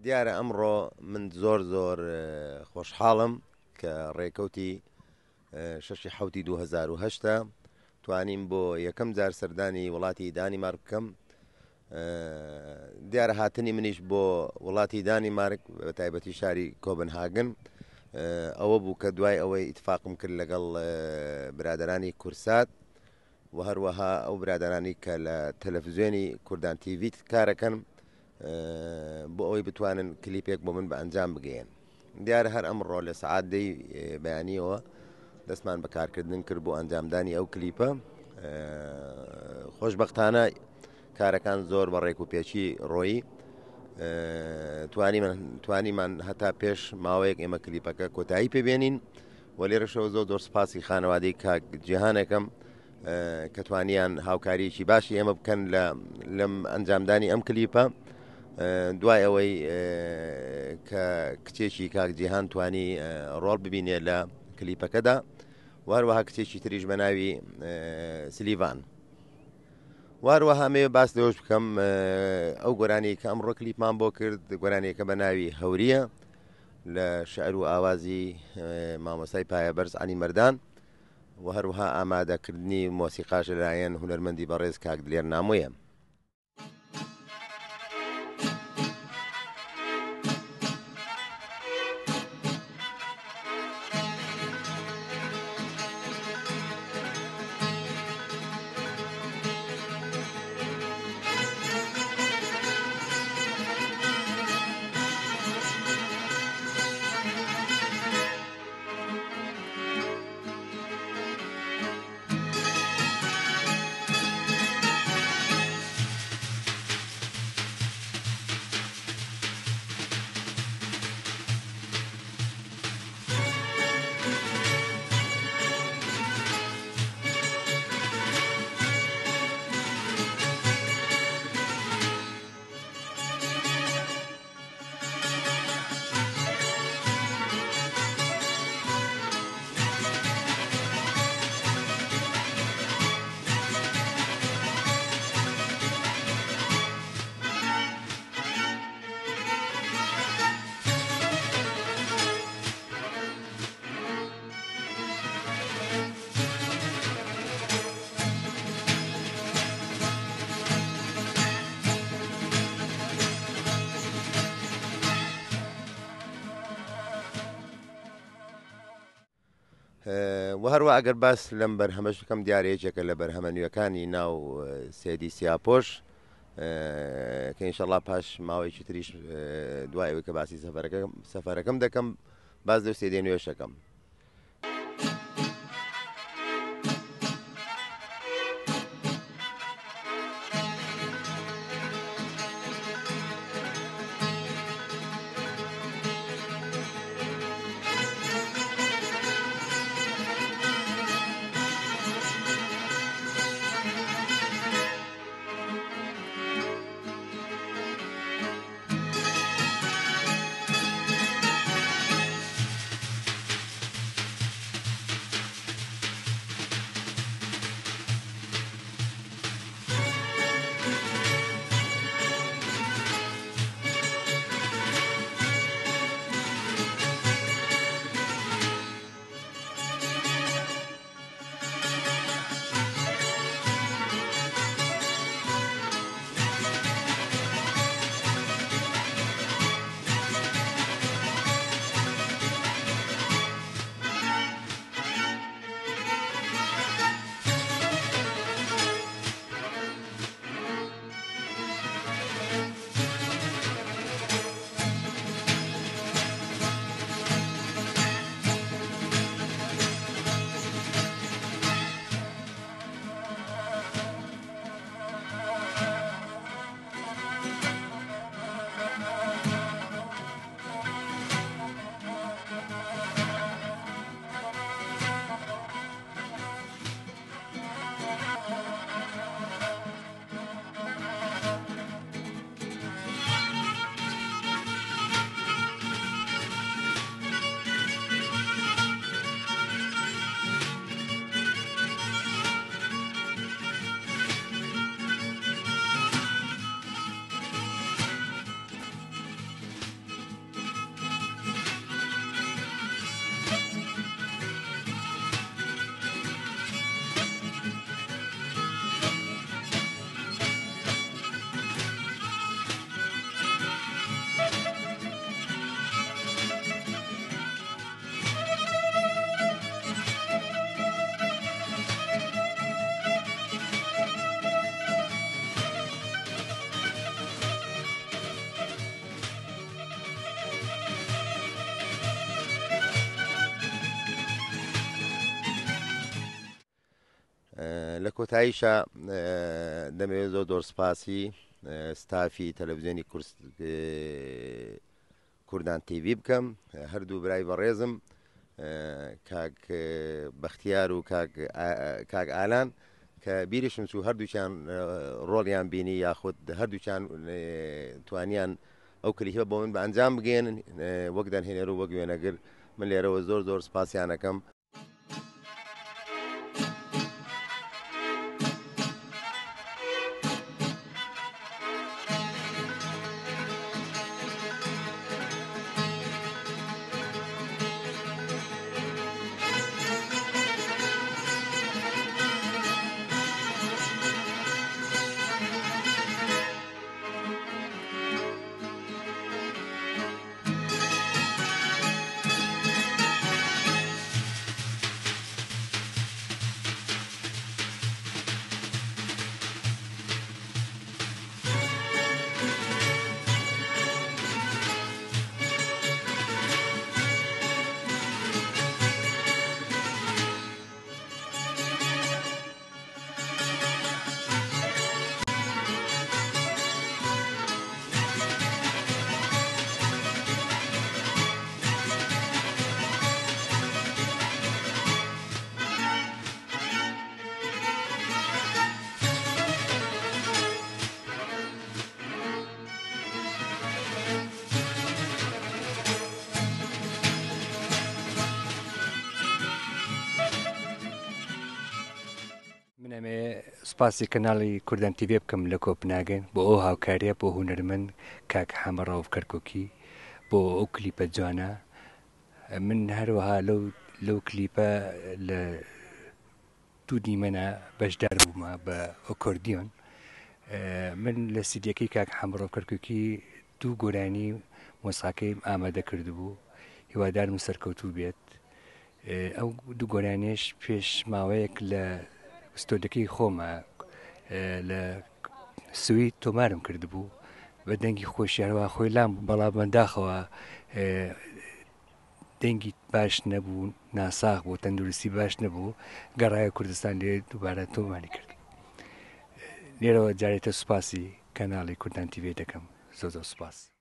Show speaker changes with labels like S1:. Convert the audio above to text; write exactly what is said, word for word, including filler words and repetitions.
S1: دیارە ئەمڕۆ من زۆر زۆر خۆشحاڵم کە ڕێکەوتی شەشی حوتی دوو هەزار و هەشت توانیم بۆ یەکەم جار سەردانی وڵاتی دانیمارک بکەم. دیارە هاتنی منیش بۆ وڵاتی دانیمارک بە تایبەتی شاری کۆبنهاگن ئەوە بوو کە دوای ئەوەی ئیتفاقم کرد لەگەڵ برادرانی کورسات و هەروەها ئەو برادرانی کە لە تەلەڤیزیۆنی کوردان تیڤی کارەکەن بۆ ئەوەی بتوانن کلیپێک بۆ من بە ئەنجام بگەین. دیارە هەر ئەمڕۆ لە سەعات دەی بەیانیەوە دەستمان بەکارکردن کرد بۆ ئەنجامدانی ئەو کلیپە. خۆشبەختانە کارەکان زۆر بە ڕێک و پێچی ڕۆیی توانیمان هەتا پێش ماوەیەک ئێمە کلیپەکە کۆتایی پێبێنین و لێرەشەوە زۆر زۆر سپاسی خانەوادەی کاک جیهانەکەم کە توانیان هاوکاریی باشی ئێمە بکەن لەم ئەنجامدانی ئەم کلیپە. دوای ئەوەی کە کچێکی کاک جیهان توانی ڕۆڵ ببینێ لە کلیپەکەدا و هەروەها کچێکی تریش بە ناوی سلیڤان. واروەها مێ باس لەوەش بکەم ئەو گۆرانی کە ئەمڕۆ کلیپمان بۆ کرد گۆرانێکە بە ناوی هەوریە لە شعر و ئاوازی مامۆسای پایەبەرز عەلی مەردان و هەروەها ئامادەکردنی مۆسیقاش لەلایەن هونەرمەندی بەڕێز کاک دلێر نامۆیە. و هەروە ئەگەر باس لەم بەرهەمەش بکەم دیارەیەکێکە لە بەرهەمە نوێەکانی ناو سێدی سیاپۆش کە ئینشەڵڵا پاش ماوەیەکی تریش دوایەوەی کە باسی سەفەرەکەم دەکەم باز لەو سێدەی نوێشەکەم. لە کۆتاییشە دەمەوێت زۆر زۆر سپاسی ستافی تەلەڤیزیۆنی کوردان تیڤی بکەم، هەردوو برای بەڕێزم کاک بەختیار و کاک ئالان کە بیریشم چوو هەردووچیان ڕۆڵیان بینی یاخود هەردووچیان توانیان ئەو کلیپە بۆ من بە ئەنجام بگێنن وەک دەنهێنەر و وەک وێنەگر. من لێرەوە زۆر زۆر سپاسیانەکەم.
S2: منەمێ سپاسی کەناڵی کوردان تیڤی بکەم لە کۆپناگەن بۆ ئەو هاوکاریە بۆ هونەرمەند کاک حەمەڕاو کەرکۆکی بۆ ئەو کلیپە جوانە. من هەروەها لەو لەو کلیپە لە دوو دیمەنە بەشدار بوومە بە ئۆکۆردیۆن. من لە سیدیەکەی کاک حەمەڕاو کەرکۆکی دوو گۆرانی مۆسیقاکەی ئامادە کردبوو، هیوادارم سەرکەوتوو بێت. ئەو دوو گۆرانیش پێش ماوەیەک لە ستۆدەکەی خۆمە لە سوید تۆمارم کردبوو بە دەنگی خۆشیارەوە خۆی لام بەڵام بەنداخەوە دەنگی باش نەبوو، ناساغ بۆ تەندروستی باش نەبوو، گەڕایە کوردستان لێ دووبارە تۆماری کرد. لێرەوە جارێتە سوپاسی کەناڵی کوردان تیڤی دەکەم. زۆر زۆر سوپاس.